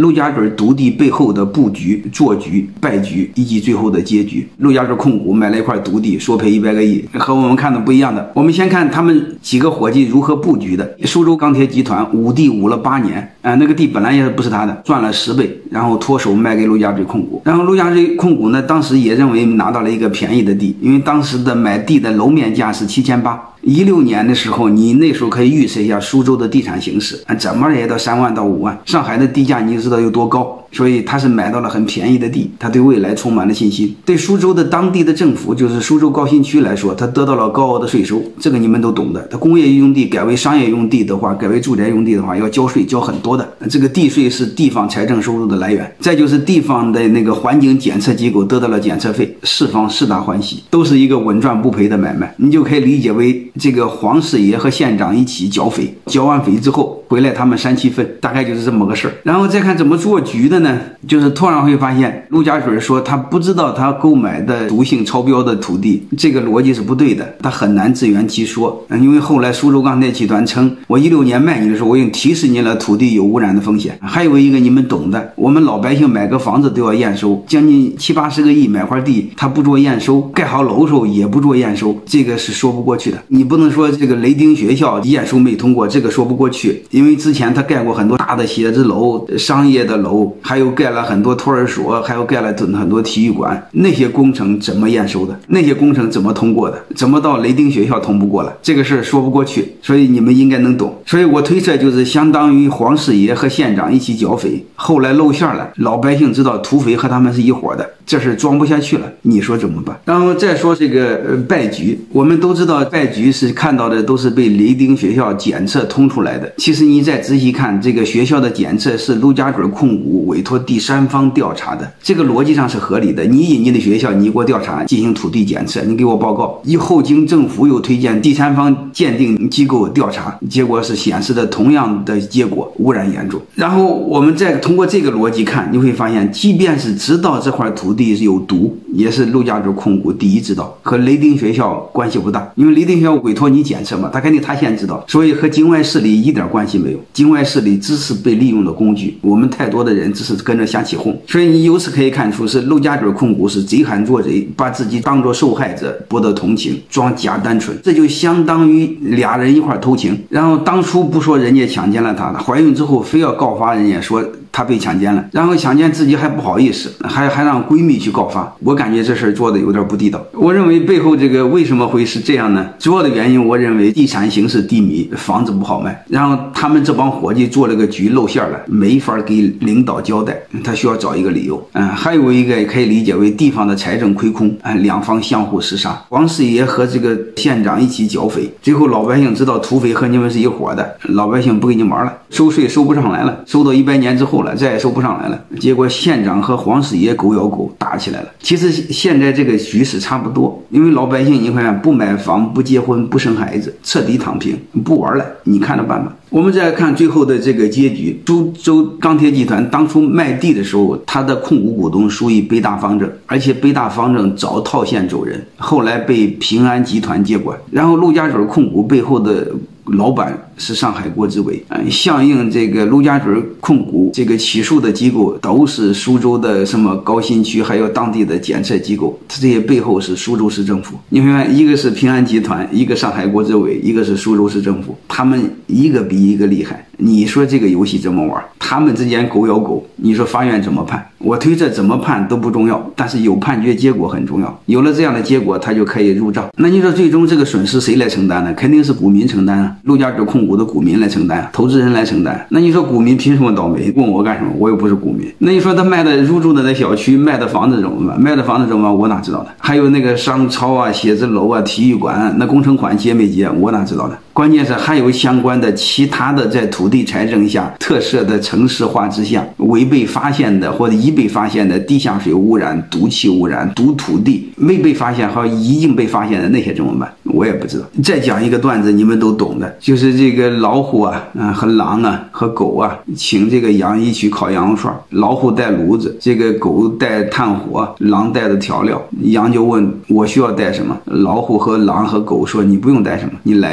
陆家嘴赌地背后的布局、做局、败局以及最后的结局。陆家嘴控股买了一块赌地，说赔100个亿，和我们看的不一样的。我们先看他们几个伙计如何布局的。苏州钢铁集团捂地捂了8年，那个地本来也不是他的，赚了10倍，然后脱手卖给陆家嘴控股。然后陆家嘴控股呢，当时也认为拿到了一个便宜的地，因为当时的买地的楼面价是7800。16年的时候，你那时候可以预测一下苏州的地产形势，怎么也到3万到5万。上海的地价你就知道有多高，所以他是买到了很便宜的地，他对未来充满了信心。对苏州的当地的政府，就是苏州高新区来说，他得到了高额的税收，这个你们都懂的。他工业用地改为商业用地的话，改为住宅用地的话，要交税交很多的。这个地税是地方财政收入的来源。再就是地方的那个环境检测机构得到了检测费，四方皆大欢喜，都是一个稳赚不赔的买卖。你就可以理解为这个黄四爷和县长一起缴费，缴完费之后回来他们3、7分，大概就是这么个事儿。然后再看怎么做局的呢？就是突然会发现陆家嘴说他不知道他购买的毒性超标的土地，这个逻辑是不对的，他很难自圆其说。因为后来苏州钢铁集团称，我16年卖你的时候，我已经提示你了土地有污染的风险。还有一个你们懂的，我们老百姓买个房子都要验收，将近70、80个亿买块地，他不做验收，盖好楼的时候也不做验收，这个是说不过去的。你不能说这个雷丁学校验收没通过，这个说不过去，因为之前他盖过很多大的写字楼、商业的楼，还有盖了很多托儿所，还有盖了很多体育馆，那些工程怎么验收的？那些工程怎么通过的？怎么到雷丁学校通不过了？这个事说不过去，所以你们应该能懂。所以我推测就是相当于黄四爷和县长一起剿匪，后来露馅了，老百姓知道土匪和他们是一伙的，这事装不下去了，你说怎么办？然后再说这个败局，我们都知道败局是看到的都是被雷丁学校检测通出来的。其实你再仔细看，这个学校的检测是陆家嘴控股委托第三方调查的，这个逻辑上是合理的。你以你的学校，你给我调查进行土地检测，你给我报告，以后经政府又推荐第三方鉴定机构调查，结果是显示的同样的结果，污染严重。然后我们再通过这个逻辑看，你会发现即便是知道这块土地是有毒，也是陆家嘴控股第一知道，和雷丁学校关系不大，因为雷丁学校委托你检测嘛，他肯定他先知道，所以和境外势力一点关系没有。境外势力只是被利用的工具，我们太多的人只是跟着瞎起哄。所以你由此可以看出，是陆家嘴控股是贼喊捉贼，把自己当作受害者，博得同情，装假单纯。这就相当于俩人一块偷情，然后当初不说人家强奸了她，怀孕之后非要告发人家说她被强奸了，然后强奸自己还不好意思，还让闺蜜去告发。我感觉这事做的有点不地道。我认为背后这个为什么会是这样呢？主要的原因我认为地产形势低迷，房子不好卖，然后他们这帮伙计做了个局露馅了，没法给领导交代，他需要找一个理由。还有一个也可以理解为地方的财政亏空，两方相互厮杀，黄四爷和这个县长一起剿匪，最后老百姓知道土匪和你们是一伙的，老百姓不给你玩了，收税收不上来了，收到100年之后了，再也收不上来了，结果县长和黄四爷狗咬狗打起来了。其实现在这个局势差不多，因为老百姓你看不买房、不结婚、不生孩子，彻底躺平，不玩了，你看着办吧。我们再看最后的这个结局，苏州钢铁集团当初卖地的时候，他的控股股东属于北大方正，而且北大方正早套现走人，后来被平安集团接管，然后陆家嘴控股背后的老板是上海国资委，相应这个陆家嘴控股这个起诉的机构都是苏州的什么高新区，还有当地的检测机构，这些背后是苏州市政府。你看，一个是平安集团，一个上海国资委，一个是苏州市政府，他们一个比一个厉害。你说这个游戏怎么玩？他们之间狗咬狗，你说法院怎么判？我推测怎么判都不重要，但是有判决结果很重要，有了这样的结果他就可以入账。那你说最终这个损失谁来承担呢？肯定是股民承担啊，陆家嘴控股的股民来承担，投资人来承担。那你说股民凭什么倒霉？问我干什么？我又不是股民。那你说他卖的入住的那小区卖的房子怎么办？卖的房子怎么办？我哪知道呢？还有那个商超啊、写字楼啊、体育馆，那工程款结没结？我哪知道呢？关键是还有相关的其他的在土地财政下特设的城市化之下未被发现的或者已被发现的地下水污染、毒气污染、毒土地没被发现和已经被发现的那些怎么办？我也不知道。再讲一个段子你们都懂的，就是这个老虎啊和狼啊和狗啊请这个羊一起烤羊肉串，老虎带炉子，这个狗带炭火，狼带的调料，羊就问我需要带什么，老虎和狼和狗说你不用带什么，你来就行。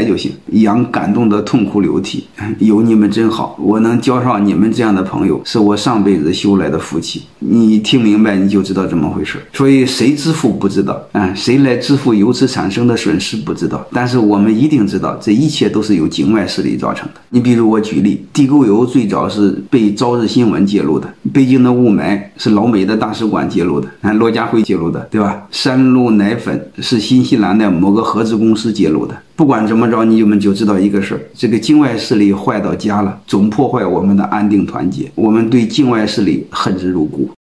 杨感动得痛哭流涕。有你们真好，我能交上你们这样的朋友，是我上辈子修来的福气。你听明白，你就知道这么回事。所以谁致富不知道，谁来致富由此产生的损失不知道，但是我们一定知道，这一切都是由境外势力造成的。你比如我举例，地沟油最早是被朝日新闻揭露的，北京的雾霾是老美的大使馆揭露的，罗家辉揭露的，对吧？山鹿奶粉是新西兰的某个合资公司揭露的。不管怎么着，你们就知道一个事儿，这个境外势力坏到家了，总破坏我们的安定团结，我们对境外势力恨之入骨。